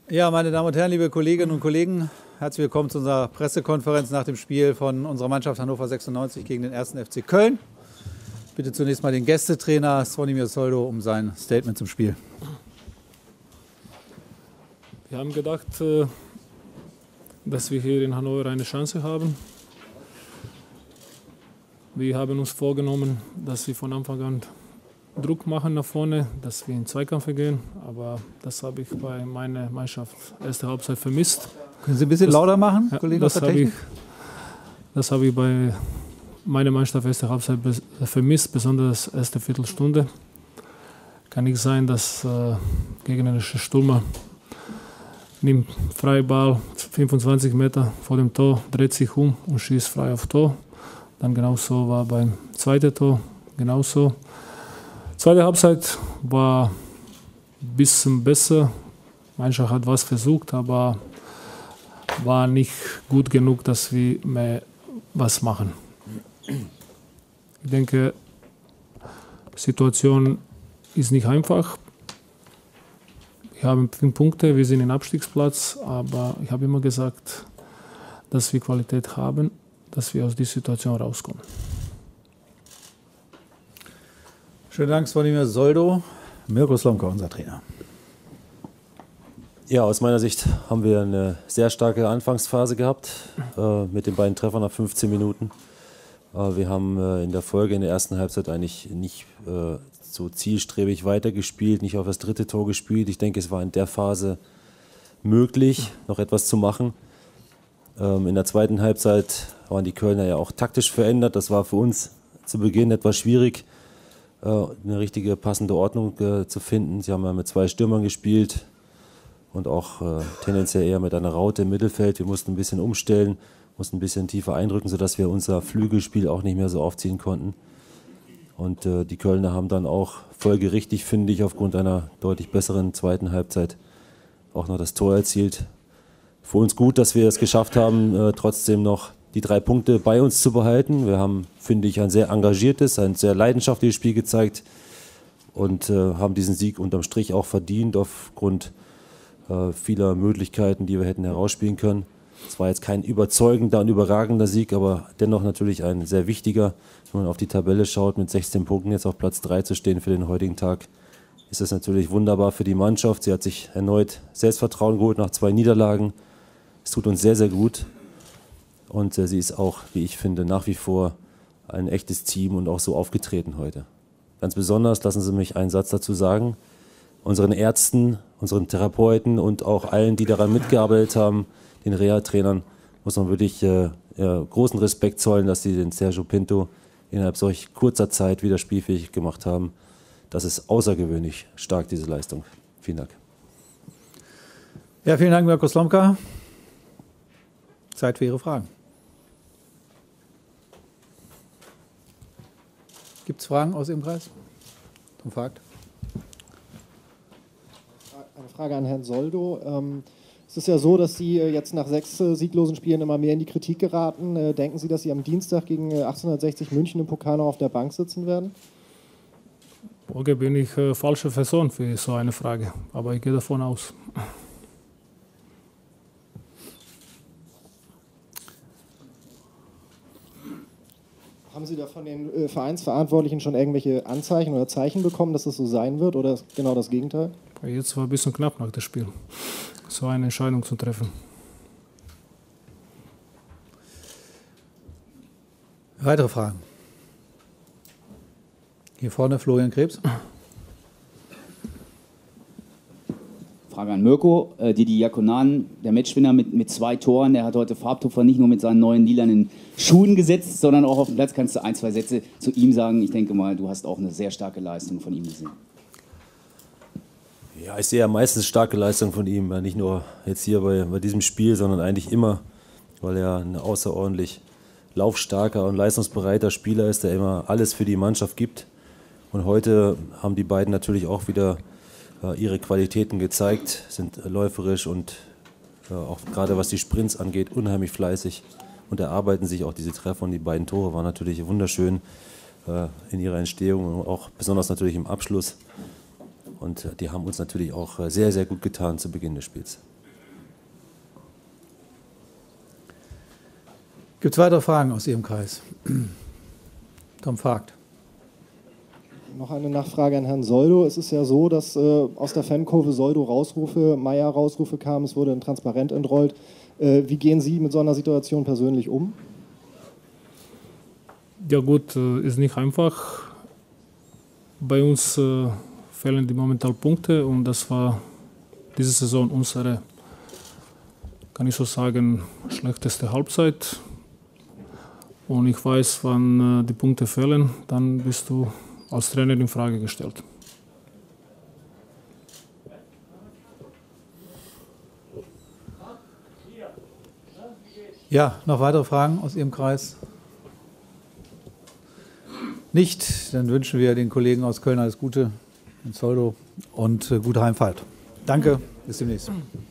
Ja, meine Damen und Herren, liebe Kolleginnen und Kollegen, herzlich willkommen zu unserer Pressekonferenz nach dem Spiel von unserer Mannschaft Hannover 96 gegen den 1. FC Köln. Bitte zunächst mal den Gästetrainer Zvonimir Soldo um sein Statement zum Spiel. Wir haben gedacht, dass wir hier in Hannover eine Chance haben. Wir haben uns vorgenommen, dass wir von Anfang an Druck machen nach vorne, dass wir in Zweikampf gehen, aber das habe ich bei meiner Mannschaft erste Halbzeit vermisst. Können Sie ein bisschen lauter machen, Kollege aus der Technik? Das habe ich bei meiner Mannschaft erste Halbzeit vermisst, besonders erste Viertelstunde. Kann nicht sein, dass gegnerische Stürmer nimmt freien Ball 25 Meter vor dem Tor, dreht sich um und schießt frei auf Tor. Dann genauso war beim zweiten Tor genauso. Zweite Halbzeit war ein bisschen besser. Die Mannschaft hat was versucht, aber war nicht gut genug, dass wir mehr was machen. Ich denke, die Situation ist nicht einfach. Wir haben 5 Punkte, wir sind im Abstiegsplatz, aber ich habe immer gesagt, dass wir Qualität haben, dass wir aus dieser Situation rauskommen. Schönen Dank, Zvonimir Soldo. Mirko Slomka, unser Trainer. Ja, aus meiner Sicht haben wir eine sehr starke Anfangsphase gehabt mit den beiden Treffern nach 15 Minuten. Wir haben in der Folge in der ersten Halbzeit eigentlich nicht so zielstrebig weitergespielt, nicht auf das dritte Tor gespielt. Ich denke, es war in der Phase möglich, noch etwas zu machen. In der zweiten Halbzeit waren die Kölner ja auch taktisch verändert. Das war für uns zu Beginn etwas schwierig, eine richtige passende Ordnung zu finden. Sie haben ja mit 2 Stürmern gespielt und auch tendenziell eher mit einer Raute im Mittelfeld. Wir mussten ein bisschen umstellen, mussten ein bisschen tiefer eindrücken, sodass wir unser Flügelspiel auch nicht mehr so aufziehen konnten. Und die Kölner haben dann auch folgerichtig, finde ich, aufgrund einer deutlich besseren zweiten Halbzeit auch noch das Tor erzielt. Für uns gut, dass wir es geschafft haben, trotzdem noch die 3 Punkte bei uns zu behalten. Wir haben, finde ich, ein sehr engagiertes, ein sehr leidenschaftliches Spiel gezeigt und haben diesen Sieg unterm Strich auch verdient aufgrund vieler Möglichkeiten, die wir hätten herausspielen können. Es war jetzt kein überzeugender und überragender Sieg, aber dennoch natürlich ein sehr wichtiger. Wenn man auf die Tabelle schaut, mit 16 Punkten jetzt auf Platz 3 zu stehen für den heutigen Tag, ist das natürlich wunderbar für die Mannschaft. Sie hat sich erneut Selbstvertrauen geholt nach 2 Niederlagen. Es tut uns sehr, sehr gut. Und sie ist auch, wie ich finde, nach wie vor ein echtes Team und auch so aufgetreten heute. Ganz besonders, lassen Sie mich einen Satz dazu sagen, unseren Ärzten, unseren Therapeuten und auch allen, die daran mitgearbeitet haben, den Reha-Trainern, muss man wirklich großen Respekt zollen, dass sie den Sergio Pinto innerhalb solch kurzer Zeit wieder spielfähig gemacht haben. Das ist außergewöhnlich stark, diese Leistung. Vielen Dank. Ja, vielen Dank, Mirko Slomka. Zeit für Ihre Fragen. Gibt es Fragen aus Ihrem Kreis? Tom Vogt. Eine Frage an Herrn Soldo. Es ist ja so, dass Sie jetzt nach 6 sieglosen Spielen immer mehr in die Kritik geraten. Denken Sie, dass Sie am Dienstag gegen 1860 München im Pokal noch auf der Bank sitzen werden? Morgen bin ich falsche Person für so eine Frage, aber ich gehe davon aus. Haben Sie da von den Vereinsverantwortlichen schon irgendwelche Anzeichen oder Zeichen bekommen, dass das so sein wird, oder genau das Gegenteil? Jetzt war ein bisschen knapp nach dem Spiel, so eine Entscheidung zu treffen. Weitere Fragen? Hier vorne Florian Krebs. Frage an Mirko. Didi Yakunan, der Matchwinner mit 2 Toren, der hat heute Farbtupfer nicht nur mit seinen neuen lilanen Schuhen gesetzt, sondern auch auf dem Platz. Kannst du 1, 2 Sätze zu ihm sagen? Ich denke mal, du hast auch eine sehr starke Leistung von ihm gesehen. Ja, ich sehe ja meistens starke Leistung von ihm, nicht nur jetzt hier bei diesem Spiel, sondern eigentlich immer, weil er ein außerordentlich laufstarker und leistungsbereiter Spieler ist, der immer alles für die Mannschaft gibt. Und heute haben die beiden natürlich auch wieder ihre Qualitäten gezeigt, sind läuferisch und auch gerade was die Sprints angeht, unheimlich fleißig und erarbeiten sich auch diese Treffer. Und die beiden Tore waren natürlich wunderschön in ihrer Entstehung und auch besonders natürlich im Abschluss. Und die haben uns natürlich auch sehr, sehr gut getan zu Beginn des Spiels. Gibt es weitere Fragen aus Ihrem Kreis? Tom fragt. Noch eine Nachfrage an Herrn Soldo. Es ist ja so, dass aus der Fankurve Soldo Rausrufe, Meier Rausrufe kamen, es wurde ein Transparent entrollt. Wie gehen Sie mit so einer Situation persönlich um? Ja gut, ist nicht einfach. Bei uns fehlen die momentan Punkte und das war diese Saison unsere, kann ich so sagen, schlechteste Halbzeit. Und ich weiß, wann die Punkte fehlen, dann bist du als Trainer in Frage gestellt. Ja, noch weitere Fragen aus Ihrem Kreis? Nicht, dann wünschen wir den Kollegen aus Köln alles Gute, in Zoldo, und gute Heimfahrt. Danke, bis demnächst.